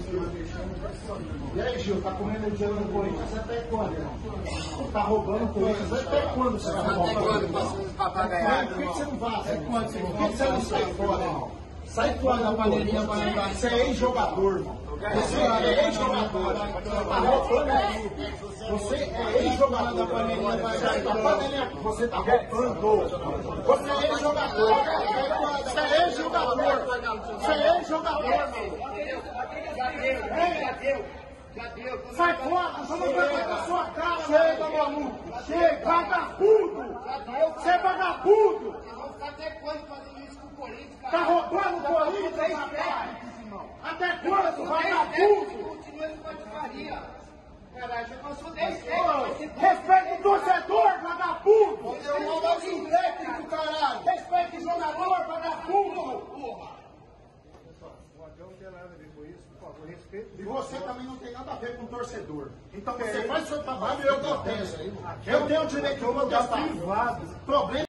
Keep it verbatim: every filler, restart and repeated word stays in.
E aí, Gil, tá comendo dinheiro no Corinthians até quando, irmão? Tá roubando o Corinthians até quando você vai roubar? Até quando? Por que você não vaza? Por que você não sai fora, irmão? Sai fora da panelinha para lembrar. Você é ex-jogador, irmão. Você é ex-jogador. Você tá roubando aí. Você é ex-jogador da panelinha. Você tá roubando. Você é ex-jogador. Você é ex-jogador. Você é ex-jogador, irmão. Já deu. Já deu. Sai fora, você não vai ver na sua cara. Chega, maluco. Chega, vagabundo. Você é vagabundo. Até quando fazendo isso com o Corinthians, cara? Tá roubando o Corinthians, rapaz? Até quando, vagabundo? Continua de patifaria. Caralho, já passou dez Respeita o torcedor, vagabundo. Você é um novo técnico, caralho. Respeita o jogador, vagabundo. Porra. O Adão não tem nada a ver com isso, por favor, respeito. E você também não tem nada a ver com o torcedor. Então você faz o seu trabalho e eu protesto. Eu tenho o direito de protestar. Problema